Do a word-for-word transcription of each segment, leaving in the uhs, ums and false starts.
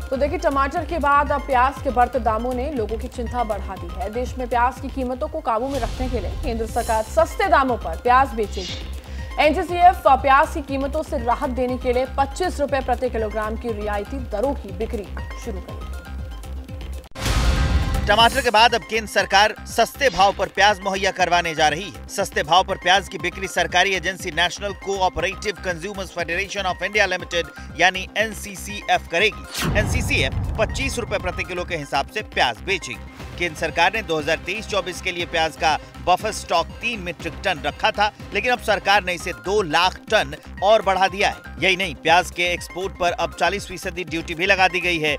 तो देखिए, टमाटर के बाद अब प्याज के बढ़ते दामों ने लोगों की चिंता बढ़ा दी है। देश में प्याज की कीमतों को काबू में रखने के लिए केंद्र सरकार सस्ते दामों पर प्याज बेचेगी। एनसीसीएफ प्याज की कीमतों से राहत देने के लिए पच्चीस रुपए प्रति किलोग्राम की रियायती दरों की बिक्री शुरू करेगी। टमाटर के बाद अब केंद्र सरकार सस्ते भाव पर प्याज मुहैया करवाने जा रही है। सस्ते भाव पर प्याज की बिक्री सरकारी agency national cooperative consumers federation of India limited यानी एनसीसीएफ करेगी। एनसीसीएफ पच्चीस रुपए प्रति किलो के हिसाब से प्याज बेचेगी। केंद्र सरकार ने दो हज़ार तेईस चौबीस के लिए प्याज का बफर स्टॉक तीन मीट्रिक टन रखा था, लेकिन अब सरकार ने इसे दो लाख टन और बढ़ा दिया है। यही नहीं, प्याज के एक्सपोर्ट पर अब चालीस फीसदी ड्यूटी भी लगा दी गई है।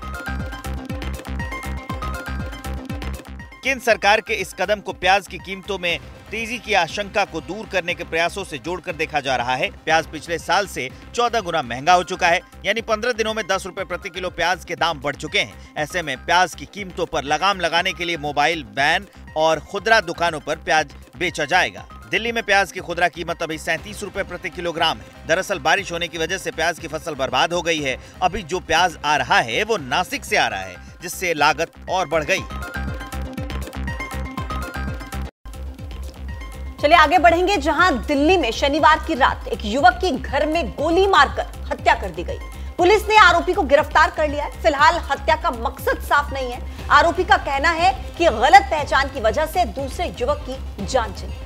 केंद्र सरकार के इस कदम को प्याज की कीमतों में तेजी की आशंका को दूर करने के प्रयासों से जोड़कर देखा जा रहा है। प्याज पिछले साल से चौदह गुना महंगा हो चुका है, यानी पंद्रह दिनों में दस रुपए प्रति किलो प्याज के दाम बढ़ चुके हैं। ऐसे में प्याज की कीमतों पर लगाम लगाने के लिए मोबाइल वैन और खुदरा दुकानों पर प्याज बेचा जाएगा। दिल्ली में प्याज की खुदरा कीमत अभी सैंतीस रुपए प्रति किलोग्राम है। दरअसल बारिश होने की वजह से प्याज की फसल बर्बाद हो गई है। अभी जो प्याज आ रहा है वो नासिक से आ रहा है, जिससे लागत और बढ़ गई। चलिए आगे बढ़ेंगे, जहां दिल्ली में शनिवार की रात एक युवक की घर में गोली मारकर हत्या कर दी गई। पुलिस ने आरोपी को गिरफ्तार कर लिया है। फिलहाल हत्या का मकसद साफ नहीं है। आरोपी का कहना है कि गलत पहचान की वजह से दूसरे युवक की जान चली।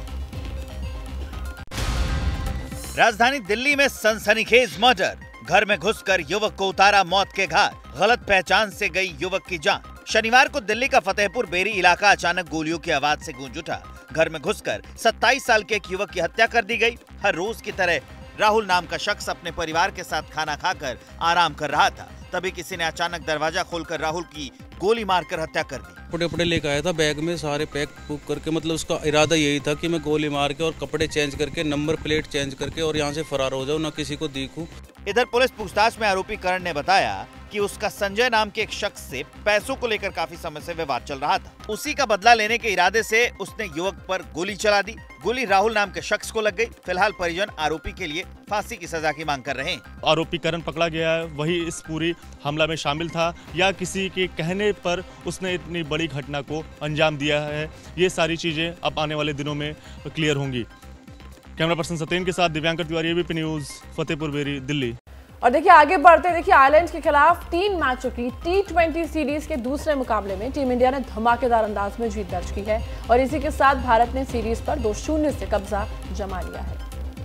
राजधानी दिल्ली में सनसनीखेज मर्डर। घर में घुसकर युवक को उतारा मौत के घाट। गलत पहचान से गई युवक की जान। शनिवार को दिल्ली का फतेहपुर बेरी इलाका अचानक गोलियों की आवाज से गूंज उठा। घर में घुसकर सत्ताईस साल के एक युवक की हत्या कर दी गई। हर रोज की तरह राहुल नाम का शख्स अपने परिवार के साथ खाना खाकर आराम कर रहा था, तभी किसी ने अचानक दरवाजा खोलकर राहुल की गोली मारकर हत्या कर दी। कपड़े कपड़े लेकर आया था, बैग में सारे पैक पुक करके, मतलब उसका इरादा यही था कि मैं गोली मार के और कपड़े चेंज करके, नंबर प्लेट चेंज करके और यहाँ से फरार हो जाऊं, ना किसी को देखूं। इधर पुलिस पूछताछ में आरोपी करण ने बताया कि उसका संजय नाम के एक शख्स से पैसों को लेकर काफी समय से विवाद चल रहा था। उसी का बदला लेने के इरादे से उसने युवक पर गोली चला दी। गोली राहुल नाम के शख्स को लग गई। फिलहाल परिजन आरोपी के लिए फांसी की सजा की मांग कर रहे हैं। आरोपी करण पकड़ा गया है, वही इस पूरी हमला में शामिल था या किसी के कहने पर उसने इतनी बड़ी घटना को अंजाम दिया है, ये सारी चीजें अब आने वाले दिनों में क्लियर होंगी। कैमरा पर्सन सत्येन के साथ दिव्यांकर तिवारी, एबीपी न्यूज, फतेहपुर बेरी, दिल्ली। और देखिए आगे बढ़ते, देखिए आयरलैंड के खिलाफ तीन मैचों की टी ट्वेंटी सीरीज के दूसरे मुकाबले में टीम इंडिया ने धमाकेदार अंदाज में जीत दर्ज की है और इसी के साथ भारत ने सीरीज पर दो शून्य से कब्जा जमा लिया है।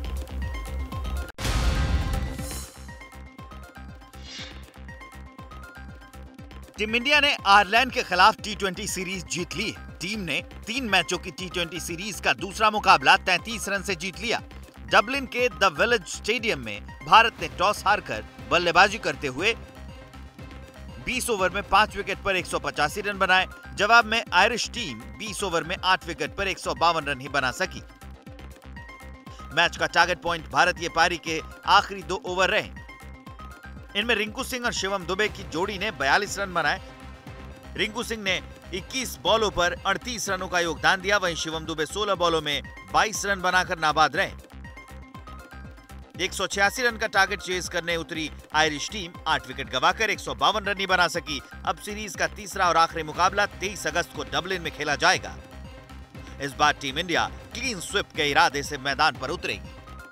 टीम इंडिया ने आयरलैंड के खिलाफ टी ट्वेंटी सीरीज जीत ली। टीम ने तीन मैचों की टी ट्वेंटी सीरीज का दूसरा मुकाबला तैंतीस रन से जीत लिया। डबलिन के द विलेज स्टेडियम में भारत ने टॉस हारकर बल्लेबाजी करते हुए बीस ओवर में पांच विकेट पर एक सौ पचासी रन बनाए। जवाब में आयरिश टीम बीस ओवर में आठ विकेट पर एक सौ बावन रन ही बना सकी। मैच का टारगेट पॉइंट भारतीय पारी के आखिरी दो ओवर रहे। इनमें रिंकू सिंह और शिवम दुबे की जोड़ी ने बयालीस रन बनाए। रिंकू सिंह ने इक्कीस बॉलों पर अड़तीस रनों का योगदान दिया, वहीं शिवम दुबे सोलह बॉलों में बाईस रन बनाकर नाबाद रहे। एक सौ छियासी रन का टारगेट चेज करने उतरी आयरिश टीम आठ विकेट गंवाकर एक सौ बावन रन ही बना सकी। अब सीरीज का तीसरा और आखिरी मुकाबला तेईस अगस्त को डबलिन में खेला जाएगा। इस बार टीम इंडिया क्लीन स्वीप के इरादे से मैदान पर उतरेगी।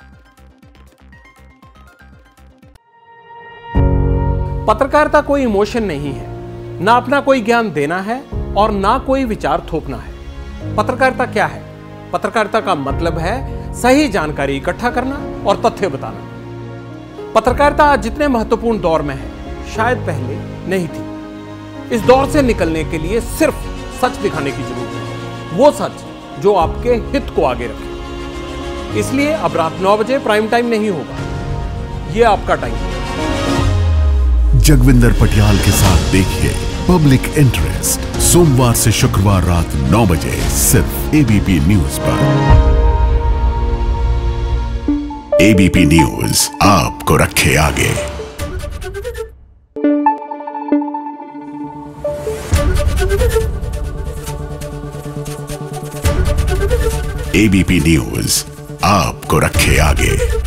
पत्रकारिता कोई इमोशन नहीं है, ना अपना कोई ज्ञान देना है और ना कोई विचार थोपना है। पत्रकारिता क्या है? पत्रकारिता का मतलब है सही जानकारी इकट्ठा करना और तथ्य बताना। पत्रकारिता आज जितने महत्वपूर्ण दौर में है, शायद पहले नहीं थी। इस दौर से निकलने के लिए सिर्फ सच दिखाने की जरूरत है, वो सच जो आपके हित को आगे रखे। इसलिए अब रात नौ बजे प्राइम टाइम नहीं होगा, ये आपका टाइम है। जगविंदर पटियाल के साथ देखिए पब्लिक इंटरेस्ट, सोमवार से शुक्रवार रात नौ बजे सिर्फ एबीपी न्यूज पर। एबीपी न्यूज आपको रखे आगे। एबीपी न्यूज आपको रखे आगे।